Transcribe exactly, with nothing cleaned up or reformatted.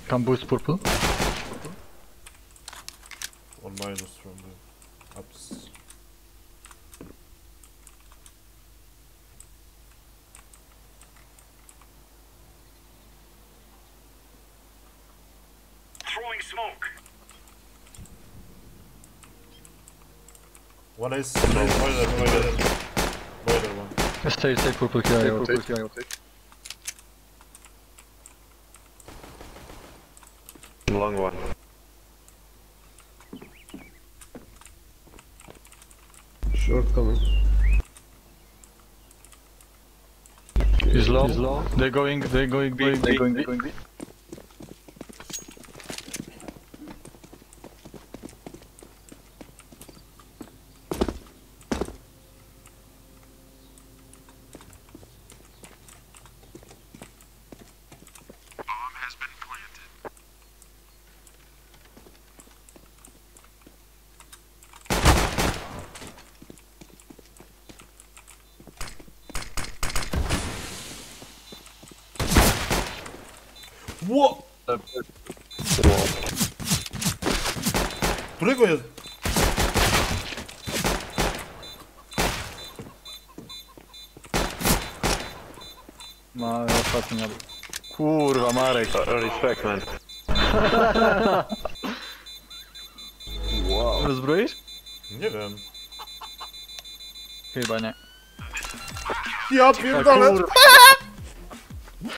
Can boost purple. One minus from the ups. Throwing smoke. One is boiler, boiler, boiler one. Stay, stay purple here, I rotate. Here, I rotate. Long one. Short coming. He's low. He's low. They're going, they're going B, they're going B. Going B. What? Którego jest? Ma ostatni jadł. Kurwa, Marek. Respect, man. Wow. Rozbroisz? Nie wiem. Chyba nie. Ja pierdolę!